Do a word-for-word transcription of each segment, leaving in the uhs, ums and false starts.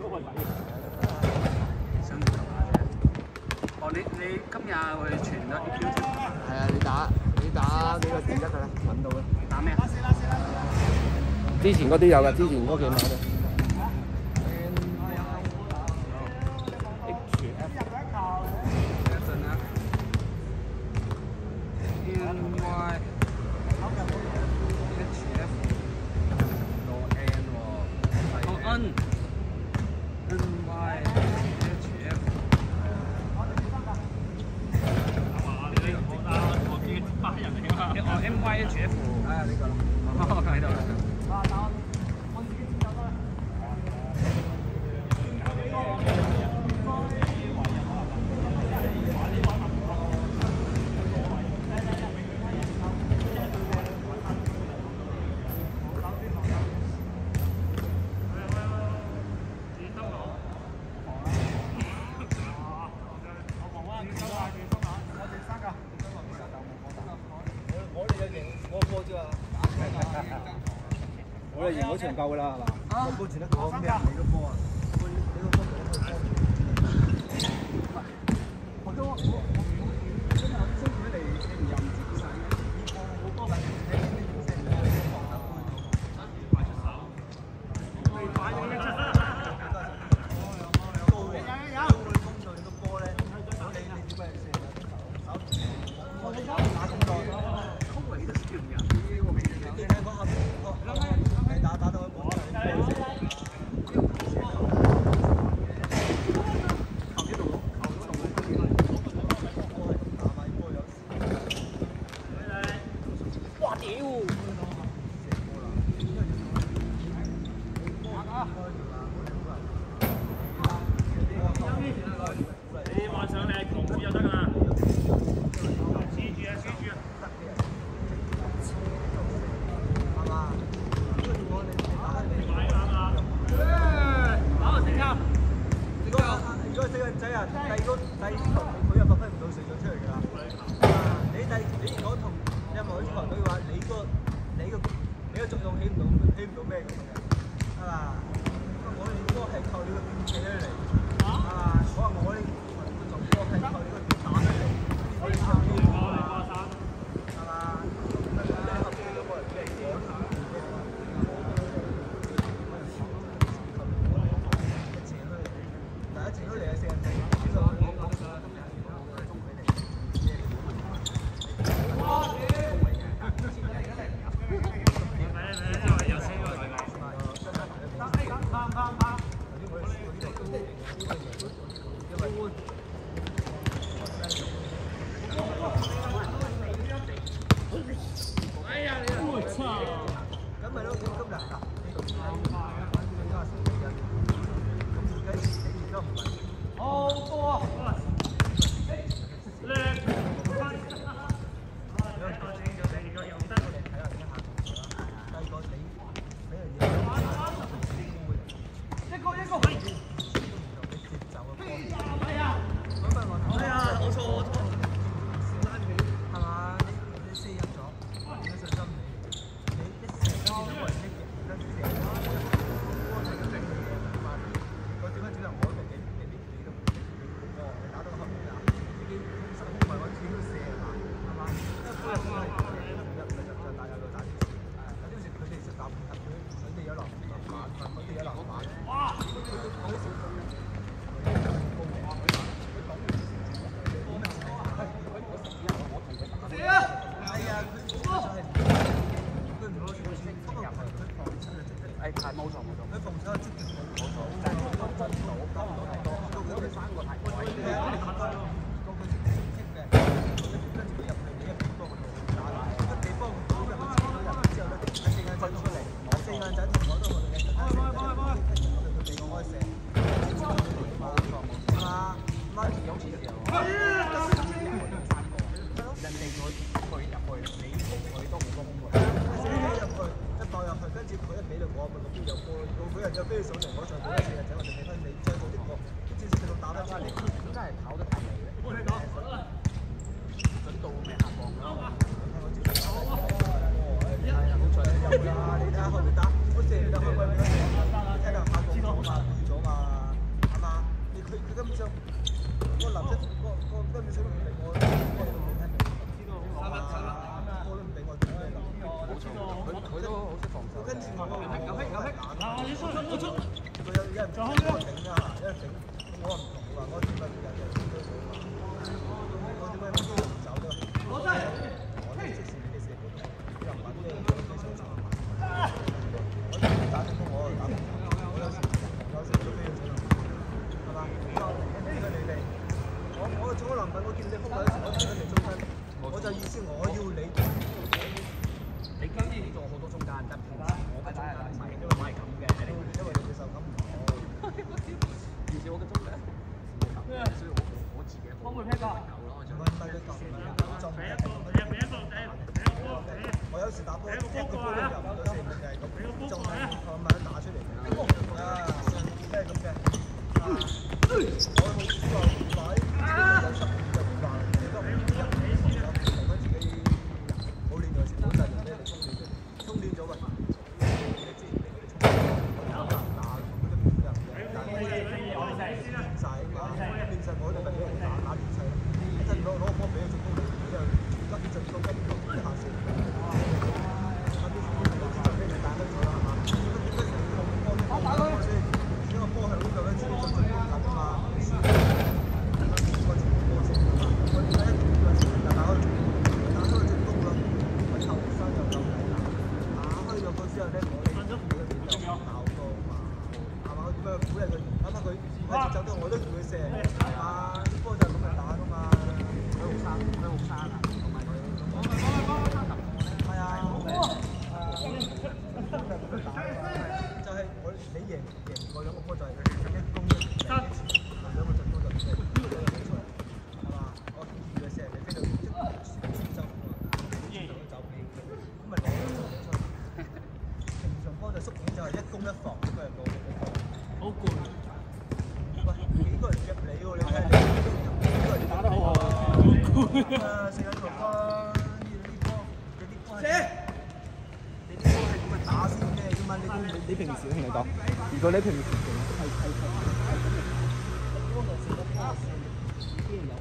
想做下啫。哦，你你今日會傳咗 E Q 添？ 係啊，你打你打幾個字得㗎啦，揾到啦。 打咩啊？ 之前嗰啲有㗎，之前嗰幾晚咧。 N N Y H F， 我見班人嚟㗎嘛。哦 M Y H F， 啊呢個啦。哦喺度啦。 我哋贏嗰場夠㗎啦，係嘛？個波傳得講咩？你個波啊！你個波傳得我都我真係好中意你，你唔入唔知晒嘅。好多人聽呢啲聲，快出手！快啲出手！高啊！有會攻到你個波咧，你你點解射啊？我哋打咁耐，空位都少人。你睇嗰下個打打到一半。 你幻想你係狂子就得㗎啦，黐住啊黐住啊！係嘛？買啱啊！打個成交。如果如果四個仔啊，第二個第二球佢又發揮唔到水準出嚟㗎啦。啊！你第你如果同任何一支球隊嘅話，你個你個你個作用起唔到起唔到咩嘅，係嘛？我哋都係靠你個點企得嚟。啊！我話我哋個總波係靠你個點打得嚟，我哋靠呢個係嘛？咁你後邊都冇人俾你嘅。第一次都嚟係四人仔，呢個我我想今日我中佢哋，哇！有聲喎，大家。 根本上嗰個藍色嗰個根本上都唔理我，我都冇睇。三一三一，我都唔理我做咩㗎。冇錯，佢佢都好識防守。跟住我有有有啊！你出我出。佢有有人幫我頂啊，有人頂，我唔同話，我點解有人頂都好嘛？我點解都唔走啫？我真係，我都即時嘅時候，又唔揾咩非常長。我打進攻我打唔到，我有時有時都飛咗出嚟，係嘛？呢個你哋，我我做咗籃球，我見你封位，我睇緊你中間，我就意思我要你。你今年做好多中間，但平時我嘅中間唔係，因為我係咁嘅，因為因為你嘅手感唔好。而且我嘅中間冇咁，所以我我自己幫佢劈個球咯，我就唔係佢球，唔係佢就唔係咁。我有時打波，踢個波入唔到四五就係咁，就係慢慢打出嚟嘅。啊，真係咁嘅。啊，我好少話擺，有十五就唔話，你都唔入，防守防翻自己。冇練就先冇責任俾你充練嘅，充練咗喂，你之前俾佢哋充練，打打佢都唔得嘅，但係我哋練曬啊嘛，練曬我哋咪俾人打打練曬咯，一陣攞攞個波俾佢進攻，佢就急進攻跟住落下線，下邊就俾人打得咗啦係嘛？咁點解成個波都打波先？因為波向呢度咧，主要就進攻緊啊嘛，輸緊，個進攻波先係嘛？我點解一定要先打開？打開進攻啦！後生又夠大膽，打開咗嗰之後咧，我哋自己嘅點就搞多嘛，係嘛？點樣鼓勵佢？啱啱佢開始走到我都叫佢射，啊啲波就咁樣打噶嘛。佢好生，佢好生啊，同埋佢。係啊。就係我你贏贏過兩個波就係一攻一射，兩個進攻就射，呢個就比賽，係嘛？我叫佢射，你飛到即係輸走。咁咪攞咗出嚟。平常波就縮影就係一攻一防，咁咪攞咗個。好攰。喂，幾個人夾你喎？你睇下你，幾個人打得好好啊！好攰啊！四眼六分，呢啲波，呢啲波。射！你啲波係咁樣打先咩啫嘛？你你你平時同你講，如果你平時係係係係咁樣，波就射得波射，已經有。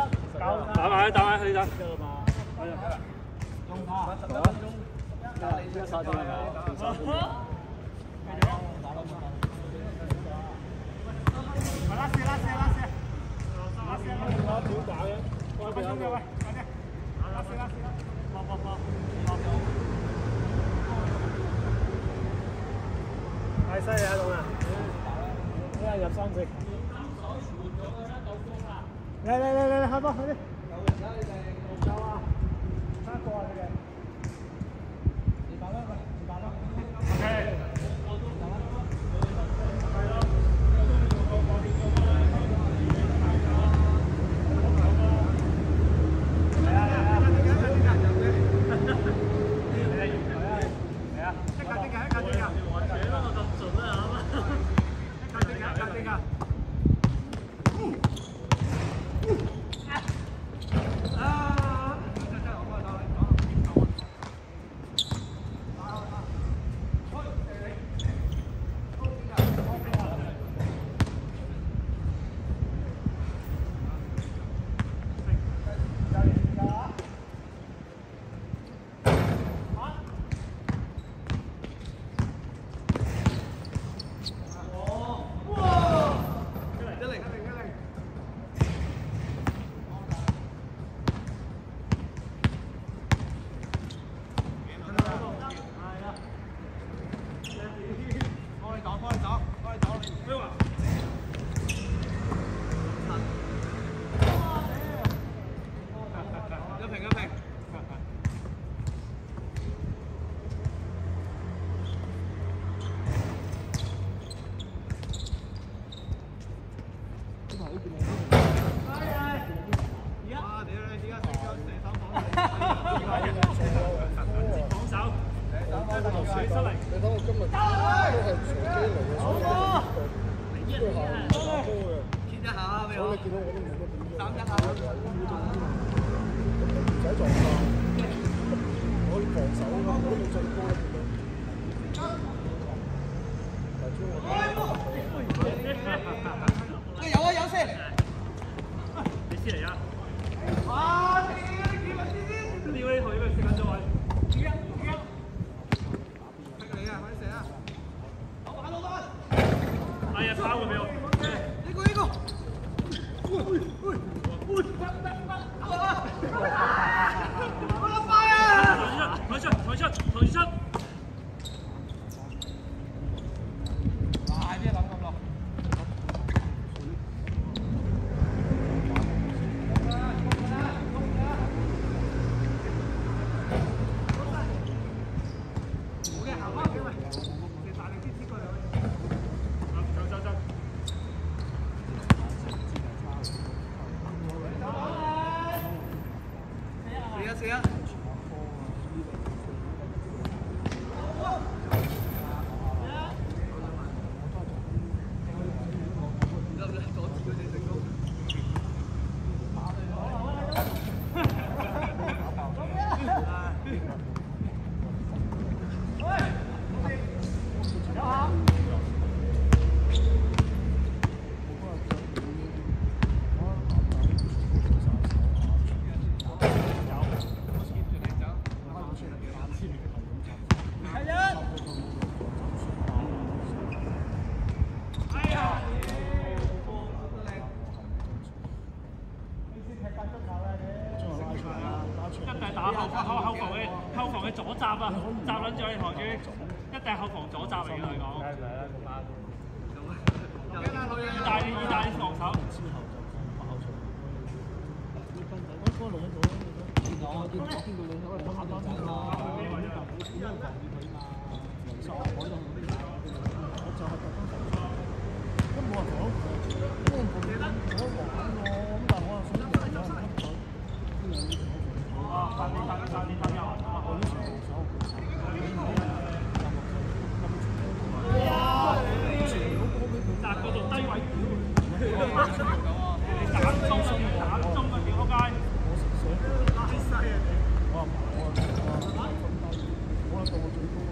打埋打埋去打。 十一分鐘，廿零歲。 一殺咗啦。拉線拉線拉線，拉線拉線，點打嘅？快啲喂，快啲！拉線拉線啦，搏搏搏，搏搏！太犀利啦，龍啊！一日入三隻。嚟嚟嚟嚟，開波快啲！有啊，三個啊你哋。你打啦，你打啦。OK。 左閘啊，閘撚住你台主，一定係後防左閘嚟嘅嚟講。意大利意大利防守。 我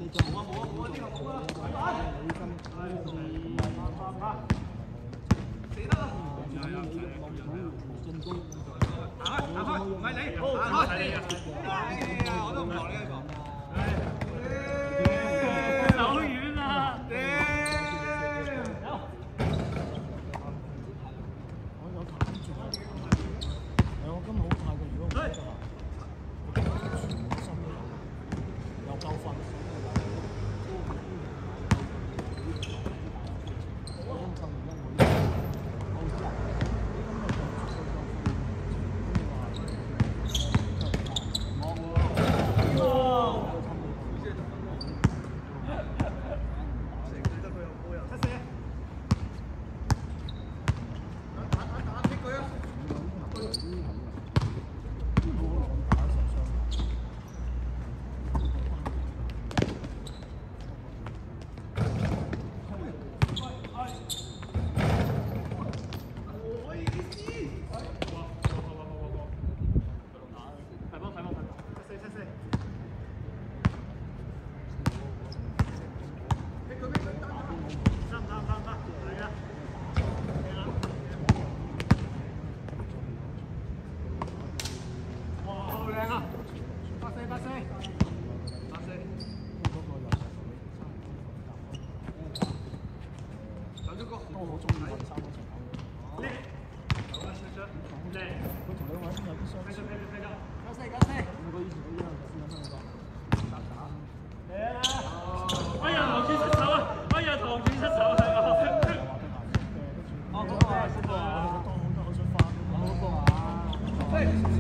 冇啊冇啊冇啊，呢個冇啊！死得啦！行開行開，唔係你，行開！哎呀，我都唔學呢一個。 手軟啊！ 我今日好快嘅，如果唔得嘅話，全個心又夠瞓。 哎呀，唐轉失手啊！哎呀，唐轉失手啊！ 哦，嗰個啊，嗰個啊，嗰個啊。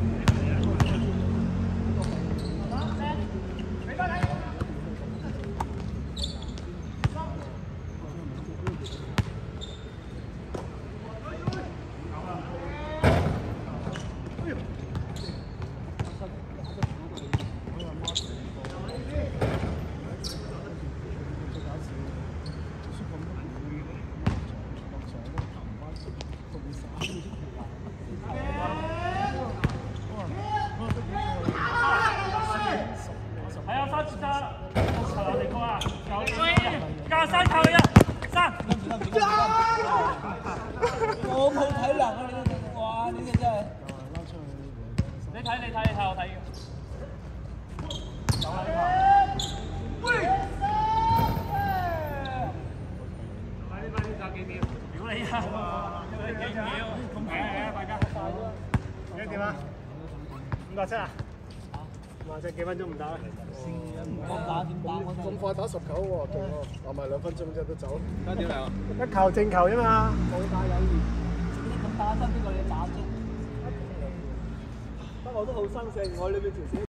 係啊，三次差，球地哥啊，球加三球啊，三。 我冇體能啊！你哇！呢個真係。 你睇你睇你睇我睇嘅。有啦呢個。喂！快啲快啲揸幾秒？屌你啊！幾秒？咁平嘅大家。 而家點啊？五百七啊？或者幾分鐘唔打？ 咁打點打？ 咁快打十球喎，勁喎！打埋兩分鐘啫都走。 而家點嚟啊？ 一球正球啫嘛。 冇打有餘，咁打得呢個你打啫。不過我都好生性，我裏邊條線。